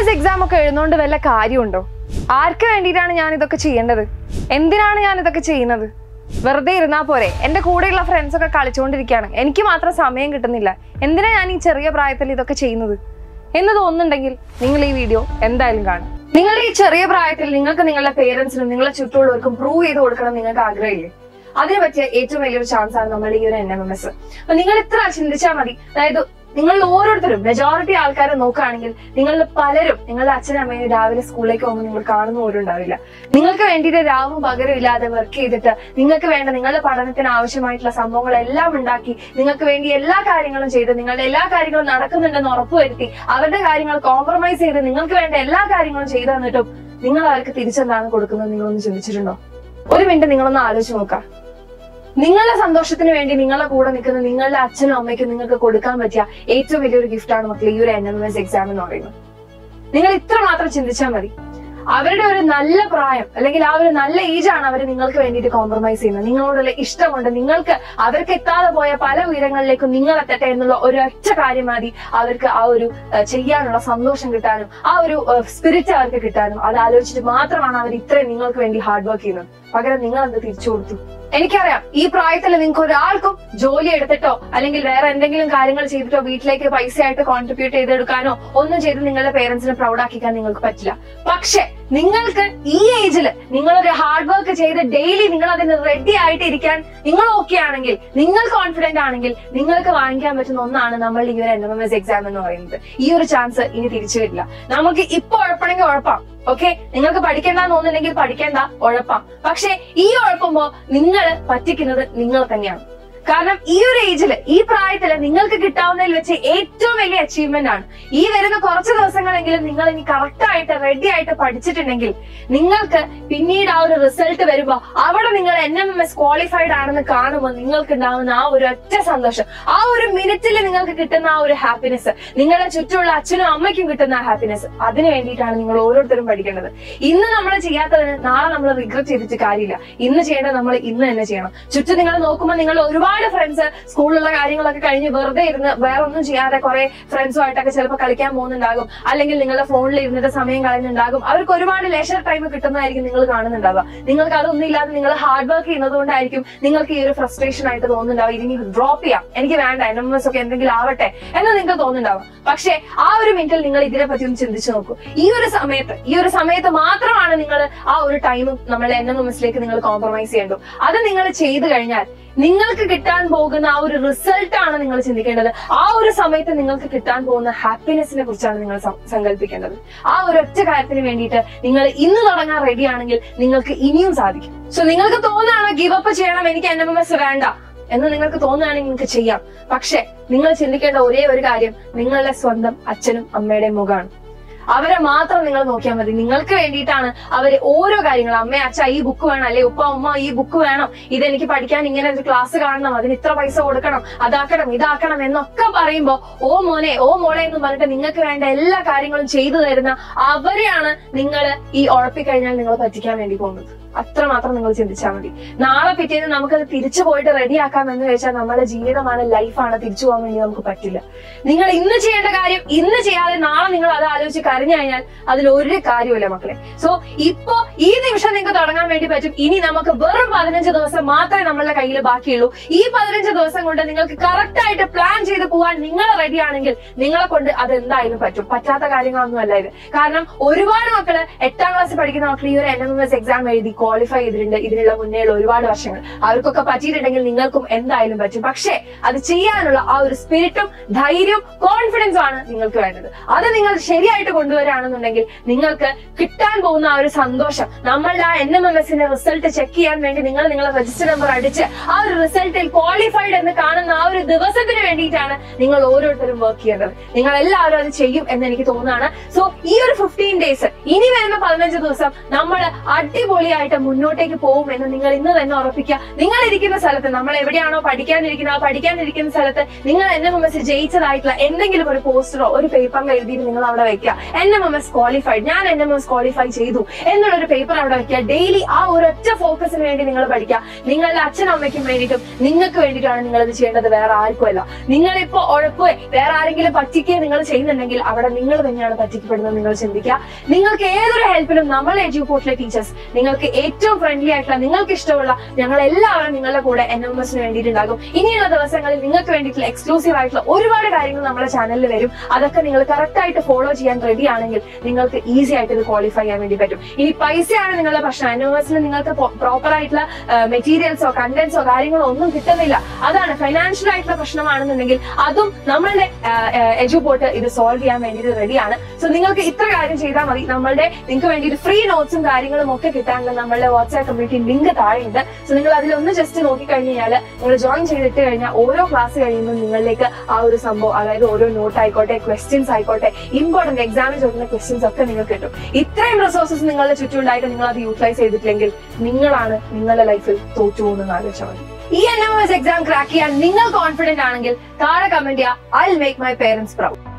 NMMS exam ഒക്കെ എഴുതുന്നോണ്ട് വല്ല കാര്യമുണ്ടോ? ആർക്ക് വേണ്ടിയിട്ടാണ് ഞാൻ ഇതൊക്കെ ചെയ്യേണ്ടത്? എന്തിനാണ് ഞാൻ ഇതൊക്കെ ചെയ്യുന്നത്? വെറുതെ ഇരുന്നാ പോരെ? എൻ്റെ കൂടെയുള്ള ഫ്രണ്ട്സ് ഒക്കെ കളിച്ചുകൊണ്ടിരിക്കുകയാണ്, എനിക്ക് മാത്രം സമയം കിട്ടുന്നില്ല, എന്തിനാ ഞാൻ ഈ ചെറിയ പ്രായത്തിൽ ഇതൊക്കെ ചെയ്യുന്നത് എന്ന് തോന്നുന്നുണ്ടെങ്കിൽ നിങ്ങൾ ഈ വീഡിയോ എന്തായാലും കാണും. നിങ്ങളുടെ ഈ ചെറിയ പ്രായത്തിൽ നിങ്ങൾക്ക് നിങ്ങളുടെ പേരൻസിനും നിങ്ങളുടെ ചുറ്റുമുള്ളവർക്കും പ്രൂവ് ചെയ്ത് കൊടുക്കണം നിങ്ങൾക്ക് ആഗ്രഹമില്ലേ? അതിനെ പറ്റിയ ഏറ്റവും വലിയൊരു ചാൻസ് ആണ് നമ്മുടെ ഈ ഒരു NMMS. അപ്പൊ നിങ്ങൾ ഇത്ര ചിന്തിച്ചാൽ മതി. അതായത് നിങ്ങൾ ഓരോരുത്തരും മെജോറിറ്റി ആൾക്കാരെ നോക്കുകയാണെങ്കിൽ നിങ്ങളിൽ പലരും നിങ്ങളുടെ അച്ഛനും അമ്മയും രാവിലെ സ്കൂളിലേക്ക് പോകുമ്പോൾ നിങ്ങൾ കാണുന്ന പോലും ഉണ്ടാവില്ല. നിങ്ങൾക്ക് വേണ്ടിയിട്ട് രാവും പകരം ഇല്ലാതെ വർക്ക് ചെയ്തിട്ട് നിങ്ങൾക്ക് വേണ്ട നിങ്ങളുടെ പഠനത്തിന് ആവശ്യമായിട്ടുള്ള സംഭവങ്ങളെല്ലാം ഉണ്ടാക്കി നിങ്ങൾക്ക് വേണ്ടി എല്ലാ കാര്യങ്ങളും ചെയ്ത് നിങ്ങളുടെ എല്ലാ കാര്യങ്ങളും നടക്കുന്നുണ്ടെന്ന് ഉറപ്പുവരുത്തി അവരുടെ കാര്യങ്ങൾ കോംപ്രമൈസ് ചെയ്ത് നിങ്ങൾക്ക് വേണ്ട എല്ലാ കാര്യങ്ങളും ചെയ്തു തന്നിട്ടും നിങ്ങൾ അവർക്ക് തിരിച്ചെന്താണ് കൊടുക്കുന്നത് നിങ്ങളൊന്ന് ചിന്തിച്ചിട്ടുണ്ടോ? ഒരു മിനിറ്റ് നിങ്ങളൊന്ന് ആലോചിച്ച് നോക്കാം. നിങ്ങളുടെ സന്തോഷത്തിന് വേണ്ടി നിങ്ങളുടെ കൂടെ നിൽക്കുന്ന നിങ്ങളുടെ അച്ഛനും അമ്മയ്ക്കും നിങ്ങൾക്ക് കൊടുക്കാൻ പറ്റിയ ഏറ്റവും വലിയൊരു ഗിഫ്റ്റാണ് മക്കളെ ഈ ഒരു NMMS എക്സാം എന്ന് പറയുന്നത്. നിങ്ങൾ ഇത്ര മാത്രം ചിന്തിച്ചാൽ മതി. അവരുടെ ഒരു നല്ല പ്രായം അല്ലെങ്കിൽ ആ ഒരു നല്ല ഏജാണ് അവർ നിങ്ങൾക്ക് വേണ്ടിയിട്ട് കോംപ്രമൈസ് ചെയ്യുന്നത്. നിങ്ങളോടുള്ള ഇഷ്ടം കൊണ്ട് നിങ്ങൾക്ക് അവർക്ക് എത്താതെ പോയ പല ഉയരങ്ങളിലേക്കും നിങ്ങൾ എത്തട്ടെ എന്നുള്ള ഒരൊറ്റ കാര്യം മതി അവർക്ക് ആ ഒരു ചെയ്യാനുള്ള സന്തോഷം കിട്ടാനും ആ ഒരു സ്പിരിറ്റ് അവർക്ക് കിട്ടാനും. അത് ആലോചിച്ചിട്ട് മാത്രമാണ് അവർ ഇത്രയും നിങ്ങൾക്ക് വേണ്ടി ഹാർഡ് വർക്ക് ചെയ്യുന്നത്. പകരം നിങ്ങൾ എന്ത് തിരിച്ചു കൊടുത്തു? എനിക്കറിയാം ഈ പ്രായത്തിൽ നിങ്ങൾക്ക് ഒരാൾക്കും ജോലി എടുത്തിട്ടോ അല്ലെങ്കിൽ വേറെ എന്തെങ്കിലും കാര്യങ്ങൾ ചെയ്തിട്ടോ വീട്ടിലേക്ക് പൈസ ആയിട്ട് കോൺട്രിബ്യൂട്ട് ചെയ്തെടുക്കാനോ ഒന്നും ചെയ്ത് നിങ്ങളുടെ പേരൻസിനെ പ്രൗഡാക്കിക്കാൻ നിങ്ങൾക്ക് പറ്റില്ല. പക്ഷെ നിങ്ങൾക്ക് ഈ ഏജിൽ നിങ്ങളൊരു ഹാർഡ് വർക്ക് ചെയ്ത് ഡെയിലി നിങ്ങൾ അതിന് റെഡി ആയിട്ട് ഇരിക്കാൻ നിങ്ങൾ ഓക്കെ ആണെങ്കിൽ, നിങ്ങൾ കോൺഫിഡന്റ് ആണെങ്കിൽ നിങ്ങൾക്ക് വാങ്ങിക്കാൻ പറ്റുന്ന ഒന്നാണ് നമ്മൾ ഈ ഒരു NMMS എക്സാം എന്ന് പറയുന്നത്. ഈ ഒരു ചാൻസ് ഇനി തിരിച്ചു വരില്ല. നമുക്ക് ഇപ്പൊ ഉഴപ്പണമെങ്കിൽ ഉഴപ്പാം, ഓക്കെ? നിങ്ങൾക്ക് പഠിക്കേണ്ടെന്ന് തോന്നുന്നുണ്ടെങ്കിൽ പഠിക്കേണ്ട, ഉഴപ്പാം. പക്ഷെ ഈ ഉഴപ്പുമ്പോ നിങ്ങൾ പറ്റിക്കുന്നത് നിങ്ങൾ തന്നെയാണ്. കാരണം ഈ ഒരു ഏജില് ഈ പ്രായത്തില് നിങ്ങൾക്ക് കിട്ടാവുന്നതിൽ വെച്ച് ഏറ്റവും വലിയ അച്ചീവ്മെന്റ് ആണ്. ഈ വരുന്ന കുറച്ച് ദിവസങ്ങളെങ്കിലും നിങ്ങൾ ഇനി കറക്റ്റ് ആയിട്ട് റെഡി ആയിട്ട് പഠിച്ചിട്ടുണ്ടെങ്കിൽ നിങ്ങൾക്ക് പിന്നീട് ആ ഒരു റിസൾട്ട് വരുമ്പോ അവിടെ നിങ്ങൾ NMMS ക്വാളിഫൈഡ് ആണെന്ന് കാണുമ്പോൾ നിങ്ങൾക്ക് ഉണ്ടാവുന്ന ആ ഒരു ഒറ്റ സന്തോഷം, ആ ഒരു മിനിറ്റിൽ നിങ്ങൾക്ക് കിട്ടുന്ന ആ ഒരു ഹാപ്പിനെസ്, നിങ്ങളുടെ ചുറ്റുമുള്ള അച്ഛനും അമ്മയ്ക്കും കിട്ടുന്ന ആ ഹാപ്പിനെസ്, അതിന് വേണ്ടിയിട്ടാണ് നിങ്ങൾ ഓരോരുത്തരും പഠിക്കേണ്ടത്. ഇന്ന് നമ്മൾ ചെയ്യാത്തതിന് നാളെ നമ്മൾ റിഗ്രറ്റ് ചെയ്തിട്ട് കാര്യമില്ല. ഇന്ന് ചെയ്യേണ്ടത് നമ്മൾ ഇന്ന് തന്നെ ചെയ്യണം. ചുറ്റും നിങ്ങൾ നോക്കുമ്പോൾ നിങ്ങൾ ഒരുപാട് ഫ്രണ്ട്സ് സ്കൂളിലുള്ള കാര്യങ്ങളൊക്കെ കഴിഞ്ഞ് വെറുതെ ഇരുന്ന് വേറെ ഒന്നും ചെയ്യാതെ കുറെ ഫ്രണ്ട്സുമായിട്ടൊക്കെ ചിലപ്പോൾ കളിക്കാൻ പോകുന്നുണ്ടാകും, അല്ലെങ്കിൽ നിങ്ങളുടെ ഫോണിൽ ഇരുന്നിട്ട് സമയം കളയുന്നുണ്ടാകും. അവർക്ക് ഒരുപാട് ലെഷർ ടൈം കിട്ടുന്നതായിരിക്കും നിങ്ങൾ കാണുന്നുണ്ടാവുക. നിങ്ങൾക്ക് അതൊന്നും ഇല്ലാതെ നിങ്ങൾ ഹാർഡ് വർക്ക് ചെയ്യുന്നത് കൊണ്ടായിരിക്കും നിങ്ങൾക്ക് ഈ ഒരു ഫ്രസ്ട്രേഷൻ ആയിട്ട് തോന്നുന്നുണ്ടാവും. ഇതിനി ഡ്രോപ്പ് ചെയ്യാം, എനിക്ക് വേണ്ട, NMMS ഒക്കെ എന്തെങ്കിലും ആവട്ടെ എന്ന് നിങ്ങൾക്ക് തോന്നുന്നുണ്ടാവും. പക്ഷെ ആ ഒരു മിനിറ്റിൽ നിങ്ങൾ ഇതിനെ പറ്റി ഒന്ന് ചിന്തിച്ചു നോക്കൂ. ഈ ഒരു സമയത്ത് മാത്രമാണ് നിങ്ങൾ ആ ഒരു ടൈം നമ്മൾ NMMSലേക്ക് നിങ്ങൾ കോംപ്രമൈസ് ചെയ്യേണ്ടു. അത് നിങ്ങൾ ചെയ്തു കഴിഞ്ഞാൽ നിങ്ങൾക്ക് കിട്ടാൻ പോകുന്ന ആ ഒരു റിസൾട്ട് ആണ് നിങ്ങൾ ചിന്തിക്കേണ്ടത്. ആ ഒരു സമയത്ത് നിങ്ങൾക്ക് കിട്ടാൻ പോകുന്ന ഹാപ്പിനെസിനെ കുറിച്ചാണ് നിങ്ങൾ സങ്കല്പിക്കേണ്ടത്. ആ ഒരു ഒറ്റ കാര്യത്തിന് വേണ്ടിയിട്ട് നിങ്ങൾ ഇന്ന് തുടങ്ങാൻ റെഡി ആണെങ്കിൽ നിങ്ങൾക്ക് ഇനിയും സാധിക്കും. സോ നിങ്ങൾക്ക് തോന്നുകയാണ് ഗിവ് അപ്പ് ചെയ്യണം, എനിക്ക് NMMS വേണ്ട എന്ന് നിങ്ങൾക്ക് തോന്നുകയാണെങ്കിൽ നിങ്ങൾക്ക് ചെയ്യാം. പക്ഷെ നിങ്ങൾ ചിന്തിക്കേണ്ട ഒരേ ഒരു കാര്യം നിങ്ങളുടെ സ്വന്തം അച്ഛനും അമ്മയുടെയും മുഖമാണ്. അവരെ മാത്രം നിങ്ങൾ നോക്കിയാൽ മതി. നിങ്ങൾക്ക് വേണ്ടിയിട്ടാണ് അവര് ഓരോ കാര്യങ്ങളും, അമ്മ അച്ഛ ഈ ബുക്ക് വേണം, അല്ലെ ഉപ്പ ഉമ്മ ഈ ബുക്ക് വേണം, ഇതെനിക്ക് പഠിക്കാൻ ഇങ്ങനെ ഒരു ക്ലാസ് കാണണം, അതിന് ഇത്ര പൈസ കൊടുക്കണം, അതാക്കണം ഇതാക്കണം എന്നൊക്കെ പറയുമ്പോ ഓ മോനെ ഓ മോളെ എന്ന് പറഞ്ഞിട്ട് നിങ്ങൾക്ക് വേണ്ട എല്ലാ കാര്യങ്ങളും ചെയ്തു തരുന്ന അവരെയാണ് നിങ്ങൾ ഈ ഉഴപ്പിക്കഴിഞ്ഞാൽ നിങ്ങൾ പറ്റിക്കാൻ വേണ്ടി പോകുന്നത്. അത്രമാത്രം നിങ്ങൾ ചിന്തിച്ചാൽ മതി. നാളെ പിറ്റേന്ന് നമുക്കത് തിരിച്ചു പോയിട്ട് റെഡിയാക്കാം എന്ന് വെച്ചാൽ നമ്മുടെ ജീവിതമാണ്, ലൈഫാണ്, തിരിച്ചു പോകാൻ വേണ്ടി നമുക്ക് പറ്റില്ല. നിങ്ങൾ ഇന്ന് ചെയ്യേണ്ട കാര്യം ഇന്ന് ചെയ്യാതെ നാളെ നിങ്ങൾ അത് ആലോചിച്ച് കരഞ്ഞു കഴിഞ്ഞാൽ അതിലൊരു കാര്യമില്ല മക്കളെ. സോ ഇപ്പോ ഈ നിമിഷം നിങ്ങൾക്ക് തുടങ്ങാൻ വേണ്ടി പറ്റും. ഇനി നമുക്ക് വെറും 15 ദിവസം മാത്രമേ നമ്മളുടെ കയ്യിൽ ബാക്കിയുള്ളൂ. ഈ 15 ദിവസം കൊണ്ട് നിങ്ങൾക്ക് കറക്റ്റ് ആയിട്ട് പ്ലാൻ ചെയ്ത് പോകാൻ നിങ്ങൾ റെഡി ആണെങ്കിൽ നിങ്ങളെ കൊണ്ട് അത് എന്തായാലും പറ്റും. പറ്റാത്ത കാര്യങ്ങളൊന്നും അല്ല ഇത്. കാരണം ഒരുപാട് മക്കള് 8ാം ക്ലാസ്സിൽ പഠിക്കുന്ന മക്കൾ ഈ ഒരു NMMS എക്സാം എഴുതി ക്വാളിഫൈ ചെയ്തിട്ടുണ്ട്. ഇതിനുള്ള മുന്നേയുള്ള ഒരുപാട് വർഷങ്ങൾ അവർക്കൊക്കെ പറ്റിയിട്ടുണ്ടെങ്കിൽ നിങ്ങൾക്കും എന്തായാലും പറ്റും. പക്ഷേ അത് ചെയ്യാനുള്ള ആ ഒരു സ്പിരിറ്റും ധൈര്യവും കോൺഫിഡൻസും ആണ് നിങ്ങൾക്ക് വേണ്ടത്. അത് നിങ്ങൾ ശരിയായിട്ട് കൊണ്ടുവരാണെന്നുണ്ടെങ്കിൽ നിങ്ങൾക്ക് കിട്ടാൻ പോകുന്ന ആ ഒരു സന്തോഷം, നമ്മളുടെ ആ NMMSന്റെ റിസൾട്ട് ചെക്ക് ചെയ്യാൻ വേണ്ടി നിങ്ങളുടെ രജിസ്റ്റർ നമ്പർ അടിച്ച് ആ ഒരു റിസൾട്ടിൽ ക്വാളിഫൈഡ് എന്ന് കാണുന്ന ആ ഒരു ദിവസത്തിന് വേണ്ടിയിട്ടാണ് നിങ്ങൾ ഓരോരുത്തരും വർക്ക് ചെയ്യേണ്ടത്. നിങ്ങൾ എല്ലാവരും അത് ചെയ്യും എന്ന് എനിക്ക് തോന്നുന്നതാണ്. സോ ഈ ഒരു 15 ഡേയ്സ്, ഇനി വരുന്ന 15 ദിവസം നമ്മൾ അടിപൊളിയായിട്ട് ആയിട്ട് മുന്നോട്ടേക്ക് പോകുമെന്ന് നിങ്ങൾ ഇന്ന് തന്നെ ഉറപ്പിക്കുക. നിങ്ങൾ ഇരിക്കുന്ന സ്ഥലത്ത്, നമ്മൾ എവിടെയാണോ പഠിക്കാനിരിക്കുന്നത് ആ പഠിക്കാനിരിക്കുന്ന സ്ഥലത്ത് നിങ്ങൾ NMMS ജയിച്ചതായിട്ടുള്ള എന്തെങ്കിലും ഒരു പോസ്റ്ററോ ഒരു പേപ്പറിൽ എഴുതിയിട്ട് നിങ്ങൾ അവിടെ വെക്കുക. NMMS ക്വാളിഫൈഡ്, ഞാൻ NMMS ക്വാളിഫൈ ചെയ്തു എന്നുള്ളൊരു പേപ്പർ അവിടെ വെക്കുക. ഡെയിലി ആ ഒരൊറ്റ ഫോക്കസിന് വേണ്ടി നിങ്ങൾ പഠിക്കുക. നിങ്ങളുടെ അച്ഛനമ്മയ്ക്കും വേണ്ടിയിട്ടും നിങ്ങൾക്ക് വേണ്ടിയിട്ടാണ് നിങ്ങൾ ഇത് ചെയ്യേണ്ടത്, വേറെ ആർക്കുമല്ല. നിങ്ങളിപ്പോ ഉഴപ്പ് വേറെ ആരെങ്കിലും പറ്റിക്കുകയും നിങ്ങൾ ചെയ്യുന്നുണ്ടെങ്കിൽ അവിടെ നിങ്ങൾ തന്നെയാണ് പറ്റിക്കപ്പെടുന്നത്. നിങ്ങൾ ചിന്തിക്കുക. നിങ്ങൾക്ക് ഏതൊരു ഹെൽപ്പിനും നമ്മൾ എഡ്യൂപോർട്ടിലെ ടീച്ചേഴ്സ് നിങ്ങൾക്ക് ഏറ്റവും ഫ്രണ്ട്ലി ആയിട്ടുള്ള, നിങ്ങൾക്ക് ഇഷ്ടമുള്ള ഞങ്ങൾ എല്ലാവരും നിങ്ങളുടെ കൂടെ NMMSന് വേണ്ടിയിട്ടുണ്ടാകും. ഇനിയുള്ള ദിവസങ്ങളിൽ നിങ്ങൾക്ക് വേണ്ടിയിട്ടുള്ള എക്സ്ക്ലൂസീവ് ആയിട്ടുള്ള ഒരുപാട് കാര്യങ്ങൾ നമ്മുടെ ചാനലിൽ വരും. അതൊക്കെ നിങ്ങൾ കറക്റ്റ് ആയിട്ട് ഫോളോ ചെയ്യാൻ റെഡി ആണെങ്കിൽ നിങ്ങൾക്ക് ഈസി ആയിട്ട് ഇത് ക്വാളിഫൈ ചെയ്യാൻ വേണ്ടി പറ്റും. ഇനി പൈസയാണ് നിങ്ങളുടെ പ്രശ്നം, NMMSന് നിങ്ങൾക്ക് പ്രോപ്പർ ആയിട്ടുള്ള മെറ്റീരിയൽസോ കണ്ടന്റ്സോ കാര്യങ്ങളോ ഒന്നും കിട്ടുന്നില്ല, അതാണ് ഫൈനാൻഷ്യൽ ആയിട്ടുള്ള പ്രശ്നമാണെന്നുണ്ടെങ്കിൽ അതും നമ്മളുടെ എഡ്യൂപോർട്ട് ഇത് സോൾവ് ചെയ്യാൻ വേണ്ടിയിട്ട് റെഡിയാണ്. സോ നിങ്ങൾക്ക് ഇത്ര കാര്യം ചെയ്താൽ മതി. നിങ്ങൾക്ക് വേണ്ടിയിട്ട് ഫ്രീ നോട്ട്സും കാര്യങ്ങളും ഒക്കെ കിട്ടാനുള്ള നമ്മളുടെ വാട്സ്ആപ്പ് കമ്മ്യൂണിറ്റി ലിങ്ക് താഴെയുണ്ട്. സോ നിങ്ങൾ അതിലൊന്ന് ജസ്റ്റ് നോക്കിക്കഴിഞ്ഞാൽ നിങ്ങൾ ജോയിൻ ചെയ്തിട്ട് കഴിഞ്ഞാൽ ഓരോ ക്ലാസ് കഴിയുമ്പോൾ നിങ്ങളിലേക്ക് ആ ഒരു സംഭവം, അതായത് ഓരോ നോട്ട് ആയിക്കോട്ടെ, ക്വസ്റ്റ്യൻസ് ആയിക്കോട്ടെ, ഇമ്പോർട്ടന്റ് എക്സാമിന് ചോദിക്കുന്ന ക്വസ്റ്റ്യൻസ് ഒക്കെ നിങ്ങൾക്ക് കിട്ടും. ഇത്രയും റിസോഴ്സസ് നിങ്ങളുടെ ചുറ്റുമുണ്ടായിട്ട് നിങ്ങൾ അത് യൂട്ടിലൈസ് ചെയ്തിട്ടില്ലെങ്കിൽ നിങ്ങളാണ് നിങ്ങളുടെ ലൈഫിൽ തോറ്റു പോകുന്നത് ആലോചിച്ചാൽ മതി. ഈ NMMS എക്സാം ക്രാക്ക് ചെയ്യാൻ നിങ്ങൾ കോൺഫിഡന്റ് ആണെങ്കിൽ താഴെ കമന്റ് ചെയ്യുക. I will make my parents proud.